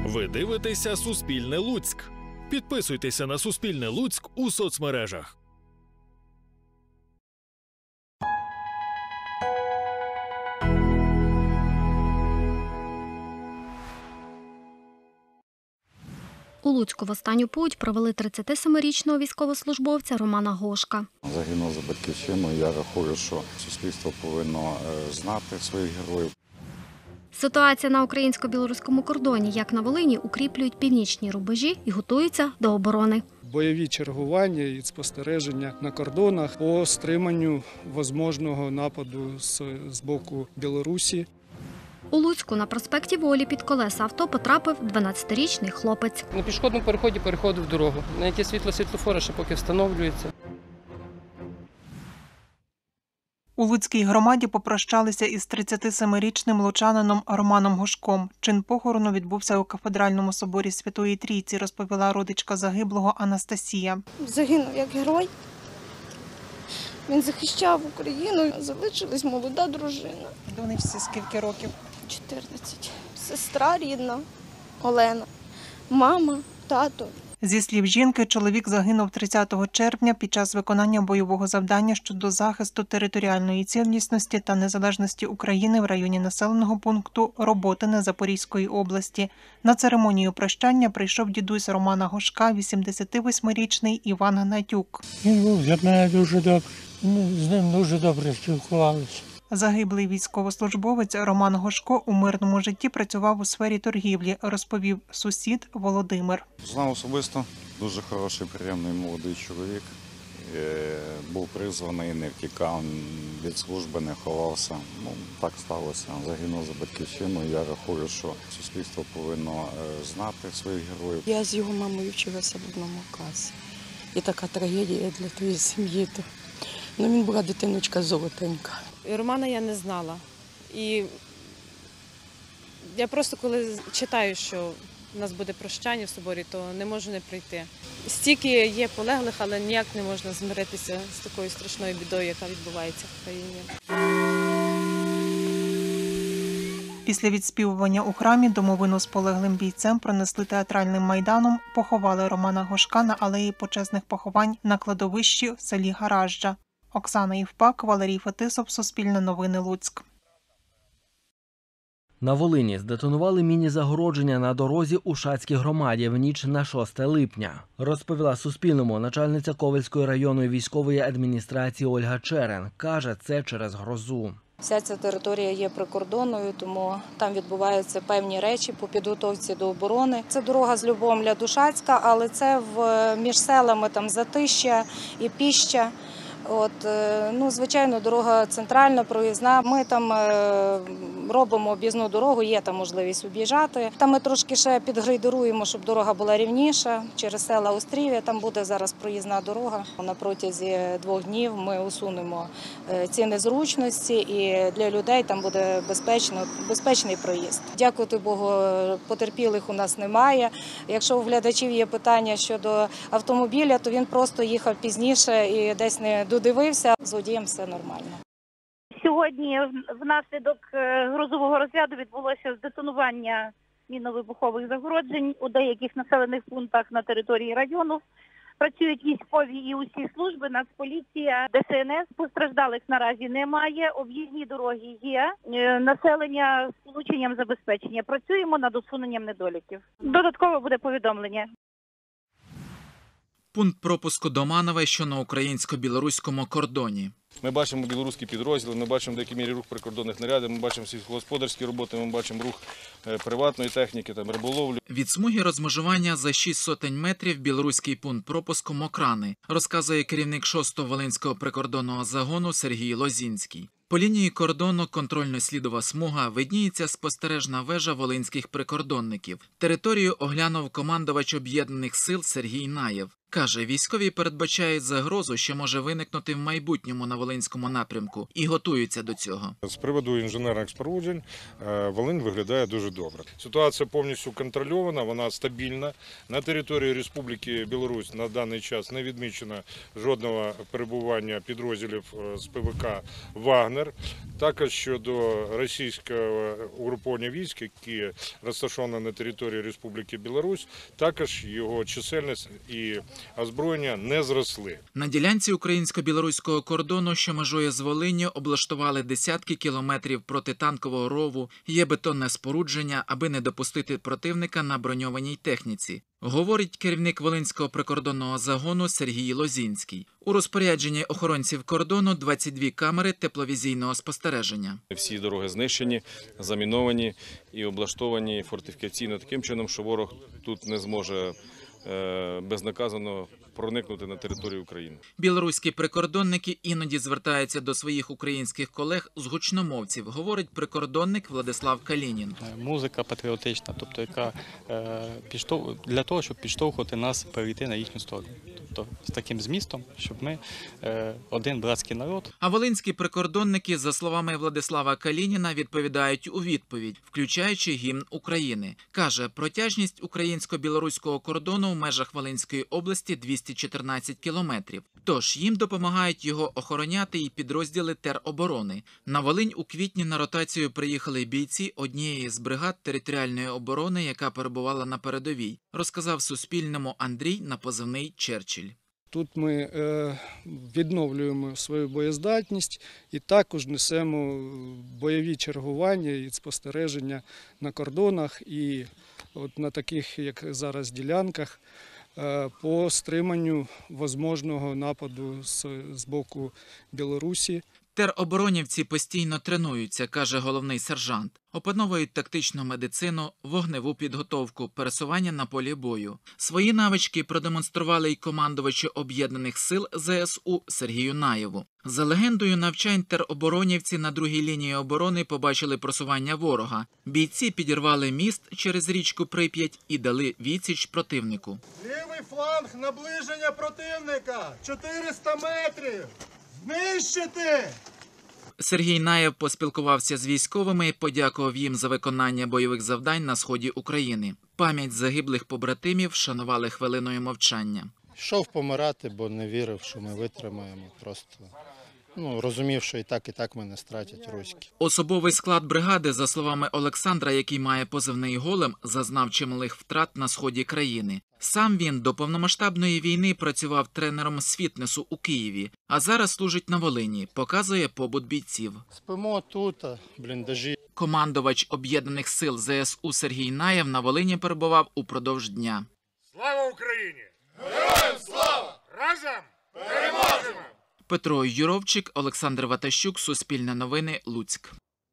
Ви дивитеся «Суспільне Луцьк». Підписуйтеся на «Суспільне Луцьк» у соцмережах. У Луцьку в останню путь провели 37-річного військовослужбовця Романа Гошка. Загинув за батьківщину. Я рахую, що суспільство повинно знати своїх героїв. Ситуація на українсько-білоруському кордоні, як на Волині, укріплюють північні рубежі і готуються до оборони. Бойові чергування і спостереження на кордонах по стриманню можливого нападу з боку Білорусі. У Луцьку на проспекті Волі під колеса авто потрапив 12-річний хлопець. На пішохідному переході переходив дорогу. Навіть світло світлофора ще поки встановлюється. У Луцькій громаді попрощалися із 37-річним лучанином Романом Гошком. Чин похорону відбувся у кафедральному соборі Святої Трійці, розповіла родичка загиблого Анастасія. Загинув як герой. Він захищав Україну, залишилась молода дружина. Вони всі скільки років? 14. Сестра рідна Олена, мама, тато. Зі слів жінки, чоловік загинув 30 червня під час виконання бойового завдання щодо захисту територіальної цілісності та незалежності України в районі населеного пункту Роботине Запорізької області. На церемонію прощання прийшов дідусь Романа Гошка, 88-річний Іван Гнатюк. Він був для мене дуже добрий, з ним дуже добре спілкувалися. Загиблий військовослужбовець Роман Гошко у мирному житті працював у сфері торгівлі, розповів сусід Володимир. Знав особисто, дуже хороший, приємний молодий чоловік. Був призваний, не втікав від служби, не ховався. Так сталося. Загинув за батьківщину. Я рахую, що суспільство повинно знати своїх героїв. Я з його мамою вчилася в одному класі. І така трагедія для тієї сім'ї. Він була дитиночка золотенька. Романа я не знала. І я просто коли читаю, що у нас буде прощання в соборі, то не можу не прийти. Стільки є полеглих, але ніяк не можна змиритися з такою страшною бідою, яка відбувається в країні. Після відспівування у храмі домовину з полеглим бійцем пронесли театральним майданом, поховали Романа Гошка на алеї почесних поховань на кладовищі в селі Гаражджа. Оксана Євпак, Валерій Фетисов, Суспільне новини, Луцьк. На Волині здетонували міні-загородження на дорозі у Шацькій громаді в ніч на 6 липня. Розповіла Суспільному начальниця Ковельської районної військової адміністрації Ольга Черен. Каже, це через грозу. Вся ця територія є прикордонною, тому там відбуваються певні речі по підготовці до оборони. Це дорога з Любомля до Шацька, але це між селами там Затища і Піща. Звичайно, дорога центральна, проїзна. Ми там робимо об'їзну дорогу, є там можливість об'їжджати. Там ми трошки ще підгрейдеруємо, щоб дорога була рівніша. Через села Острів'я там буде зараз проїзна дорога. На протязі 2 днів ми усунемо ці незручності і для людей там буде безпечний проїзд. Дякувати Богу, потерпілих у нас немає. Якщо у глядачів є питання щодо автомобіля, то він просто їхав пізніше і десь не додивився, з водієм все нормально. Сьогодні внаслідок грозового розряду відбулося здетонування мінно-вибухових загороджень у деяких населених пунктах на території району. Працюють військові і усі служби, Нацполіція, ДСНС. Постраждалих наразі немає, об'їзні дороги є, населення з полученням забезпечення. Працюємо над усуненням недоліків. Додатково буде повідомлення. Пункт пропуску Доманове, що на українсько-білоруському кордоні. Ми бачимо білоруські підрозділи, ми бачимо в деякій мірі рух прикордонних нарядів, ми бачимо сільськогосподарські роботи, ми бачимо рух приватної техніки, риболовлю. Від смуги розмежування за 600 метрів білоруський пункт пропуску Мокрани, розказує керівник 6-го Волинського прикордонного загону Сергій Лозінський. По лінії кордону контрольно-слідова смуга видніється спостережна вежа волинських прикордонників. Територію оглянув командувач об'єднаних сил Сергій Наєв. Каже, військові передбачають загрозу, що може виникнути в майбутньому на Волинському напрямку, і готуються до цього. З приводу інженерних споруджень Волинь виглядає дуже добре. Ситуація повністю контрольована, вона стабільна. На території Республіки Білорусь на даний час не відмічено жодного перебування підрозділів з ПВК «Вагнер». Також щодо російського угруповання військ, які розташовані на території Республіки Білорусь, також його чисельність і озброєння не зросли. На ділянці українсько-білоруського кордону, що межує з Волинню, облаштували десятки кілометрів протитанкового рову, є бетонне спорудження, аби не допустити противника на броньованій техніці, говорить керівник Волинського прикордонного загону Сергій Лозінський. У розпорядженні охоронців кордону 22 камери тепловізійного спостереження. Всі дороги знищені, заміновані і облаштовані фортифікаційно таким чином, що ворог тут не зможе безнаказано проникнути на територію України. Білоруські прикордонники іноді звертаються до своїх українських колег з гучномовців, говорить прикордонник Владислав Калінін. Музика патріотична, тобто яка для того, щоб підштовхувати нас перейти на їхню сторону. Тобто з таким змістом, щоб ми один братський народ. А волинські прикордонники, за словами Владислава Калініна, відповідають у відповідь, включаючи гімн України. Каже, протяжність українсько-білоруського кордону в межах Волинської області 214 кілометрів. Тож їм допомагають його охороняти і підрозділи тероборони. На Волинь у квітні на ротацію приїхали бійці однієї з бригад територіальної оборони, яка перебувала на передовій, розказав Суспільному Андрій на позивний «Черчилль». Тут ми відновлюємо свою боєздатність і також несемо бойові чергування і спостереження на кордонах і от на таких, як зараз, ділянках по стриманню можливого нападу з боку Білорусі. Тероборонівці постійно тренуються, каже головний сержант. Опановують тактичну медицину, вогневу підготовку, пересування на полі бою. Свої навички продемонстрували й командувачі Об'єднаних сил ЗСУ Сергію Наєву. За легендою навчань тероборонівці на другій лінії оборони побачили просування ворога. Бійці підірвали міст через річку Прип'ять і дали відсіч противнику. Лівий фланг, наближення противника! 400 метрів! Знищити! Сергій Наєв поспілкувався з військовими і подякував їм за виконання бойових завдань на сході України. Пам'ять загиблих побратимів вшанували хвилиною мовчання. Йшов помирати, бо не вірив, що ми витримаємо. Просто розумів, що і так мене стратять руські. Особовий склад бригади, за словами Олександра, який має позивний «Голем», зазнав чималих втрат на сході країни. Сам він до повномасштабної війни працював тренером з фітнесу у Києві, а зараз служить на Волині, показує побут бійців. Спимо тут, бліндажі. Командувач Об'єднаних сил ЗСУ Сергій Наєв на Волині перебував упродовж дня. Слава Україні! Героям слава! Разом переможемо! Петро Юровчик, Олександр Ватащук, Суспільне новини, Луцьк.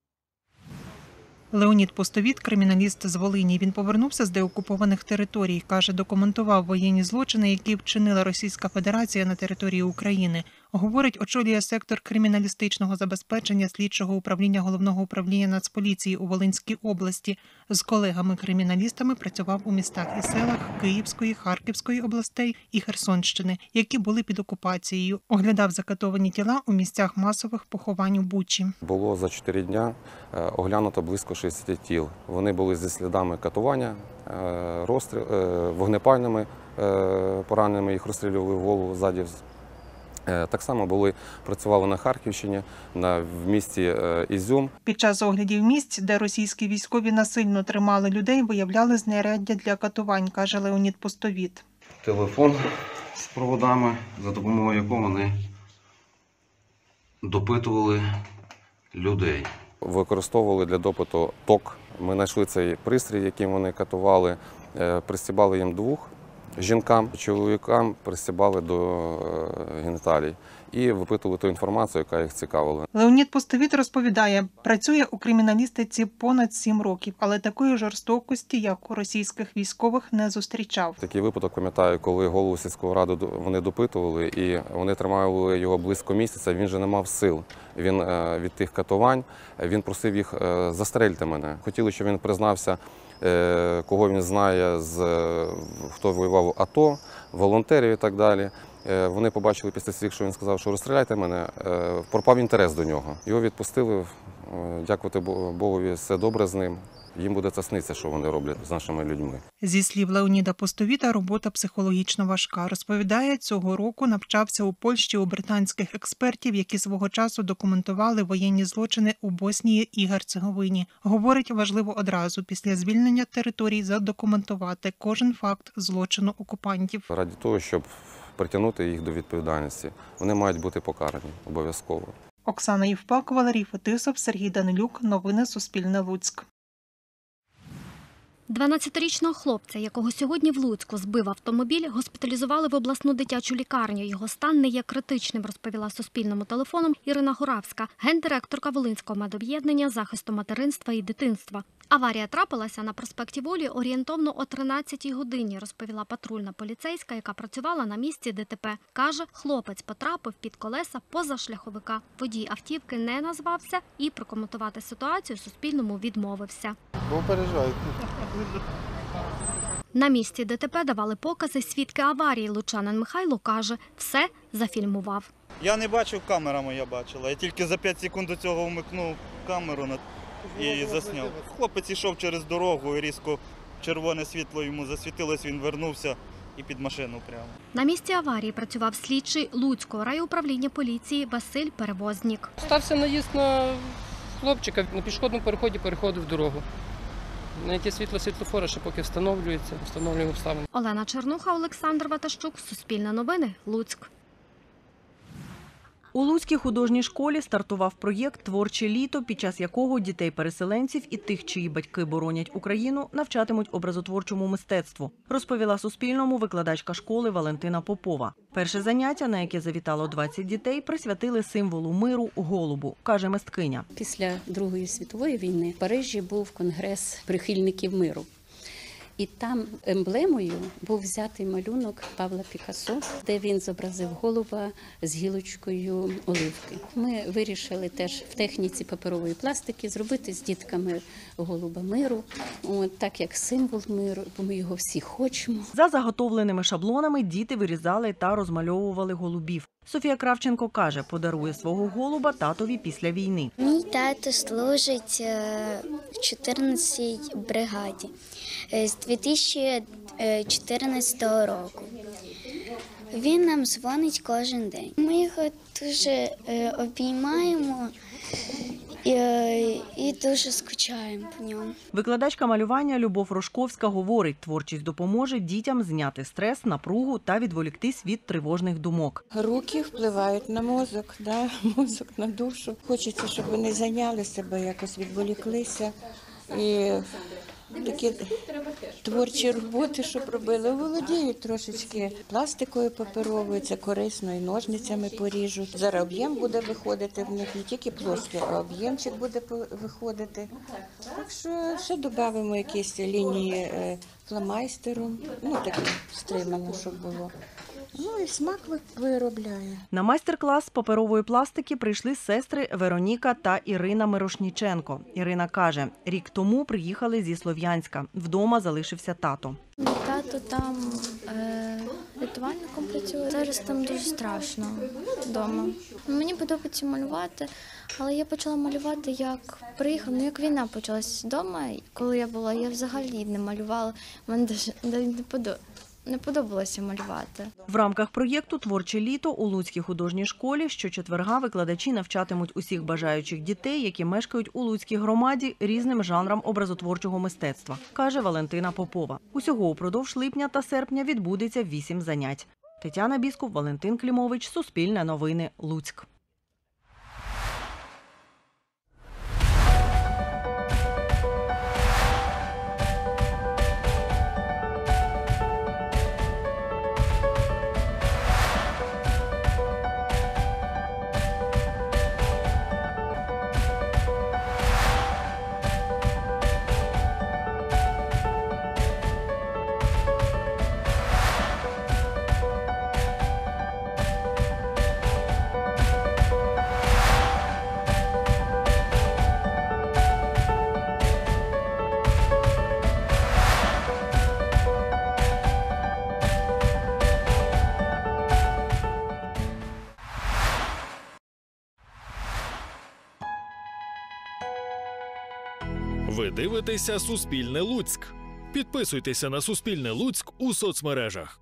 Леонід Пустовіт – криміналіст з Волині. Він повернувся з деокупованих територій. Каже, документував воєнні злочини, які вчинила Російська Федерація на території України. Говорить, очолює сектор криміналістичного забезпечення слідчого управління Головного управління Нацполіції у Волинській області. З колегами-криміналістами працював у містах і селах Київської, Харківської областей і Херсонщини, які були під окупацією. Оглядав закатовані тіла у місцях масових поховань у Бучі. Було за 4 дня оглянуто близько 60 тіл. Вони були зі слідами катування, вогнепальними пораненнями, їх розстрілювали в голову ззаді. Так само працювали на Харківщині, в місті Ізюм. Під час оглядів місць, де російські військові насильно тримали людей, виявляли знаряддя для катувань, каже Леонід Пустовіт. Телефон з проводами, за допомогою якого вони допитували людей. Використовували для допиту ток. Ми знайшли цей пристрій, яким вони катували, пристібали їм 2 жінкам, чоловікам пристібали до геніталій і випитували ту інформацію, яка їх цікавила. Леонід Пустовіт розповідає, працює у криміналістиці понад 7 років, але такої жорстокості, як у російських військових, не зустрічав. Такий випадок пам'ятаю, коли голову сільської ради вони допитували, і вони тримали його близько місяця, він же не мав сил. Він від тих катувань, він просив їх застрельте мене. Хотіли, щоб він признався, кого він знає, хто воював в АТО, волонтерів і так далі. Вони побачили після слів, що він сказав, що розстріляйте мене, пропав інтерес до нього. Його відпустили, дякувати Богові, все добре з ним. Їм буде це сниться, що вони роблять з нашими людьми. Зі слів Леоніда Постовіта, робота психологічно важка. Розповідає, цього року навчався у Польщі у британських експертів, які свого часу документували воєнні злочини у Боснії і Герцеговині. Говорить, важливо одразу після звільнення територій задокументувати кожен факт злочину окупантів. Ради того, щоб притягнути їх до відповідальності, вони мають бути покарані обов'язково. Оксана Євпак, Валерій Фетисов, Сергій Данилюк. Новини Суспільне Луцьк. 12-річного хлопця, якого сьогодні в Луцьку збив автомобіль, госпіталізували в обласну дитячу лікарню. Його стан не є критичним, розповіла Суспільному телефоном Ірина Горавська, гендиректорка Волинського медоб'єднання захисту материнства і дитинства. Аварія трапилася на проспекті Волі орієнтовно о 13-й годині, розповіла патрульна поліцейська, яка працювала на місці ДТП. Каже, хлопець потрапив під колеса позашляховика. Водій автівки не назвався і прокоментувати ситуацію Суспільному відмовився. На місці ДТП давали покази свідки аварії. Лучанин Михайло каже, все зафільмував. Я не бачив, камера моя бачила. Я тільки за 5 секунд до цього вмикнув камеру і засняв. Хлопець йшов через дорогу і різко червоне світло йому засвітилось, він вернувся і під машину прямо. На місці аварії працював слідчий Луцького райуправління поліції Василь Перевознік. Стався наїзд на хлопчика, на пішохідному переході переходив дорогу. На яке світло світлофора ще поки встановлюємо обставини. Олена Чернуха, Олександр Ватащук, Суспільне новини, Луцьк. У Луцькій художній школі стартував проєкт «Творче літо», під час якого дітей-переселенців і тих, чиї батьки боронять Україну, навчатимуть образотворчому мистецтву, розповіла Суспільному викладачка школи Валентина Попова. Перше заняття, на яке завітало 20 дітей, присвятили символу миру – голубу, каже мисткиня. Після Другої світової війни в Парижі був конгрес прихильників миру. І там емблемою був взятий малюнок Павла Пікассо, де він зобразив голуба з гілочкою оливки. Ми вирішили теж в техніці паперової пластики зробити з дітками голуба миру, так як символ миру, бо ми його всі хочемо. За заготовленими шаблонами діти вирізали та розмальовували голубів. Софія Кравченко каже, подарує свого голуба татові після війни. Мій тато служить в 14-й бригаді з 2014 року. Він нам дзвонить кожен день. Ми його дуже обіймаємо і дуже скучаємо по ньому. Викладачка малювання Любов Рожковська говорить, творчість допоможе дітям зняти стрес, напругу та відволіктись від тривожних думок. Руки впливають на мозок, мозок на душу. Хочеться, щоб вони зайняли себе, якось відволіклися. І такі творчі роботи, щоб робили, володіють трошечки пластикою паперовою, це корисно, і ножницями поріжуть. Зараз об'єм буде виходити в них, не тільки плоский, а об'ємчик буде виходити. Так що ще додамо якісь лінії фломайстером, таке стримано, щоб було. І смак виробляє. На майстер-клас з паперової пластики прийшли сестри Вероніка та Ірина Мирошніченко. Ірина каже, рік тому приїхали зі Слов'янська. Вдома залишився тато. Тато там рятувальником працює. Зараз там дуже страшно вдома. Мені подобається малювати, але я почала малювати, як приїхала, як війна почалась вдома. Коли я була, я взагалі не малювала. Мені не подобалося малювати. В рамках проєкту «Творче літо» у Луцькій художній школі щочетверга викладачі навчатимуть усіх бажаючих дітей, які мешкають у Луцькій громаді, різним жанрам образотворчого мистецтва, каже Валентина Попова. Усього упродовж липня та серпня відбудеться 8 занять. Тетяна Біскуп, Валентин Клімович, Суспільне новини, Луцьк. Ви дивитеся «Суспільне Луцьк». Підписуйтеся на «Суспільне Луцьк» у соцмережах.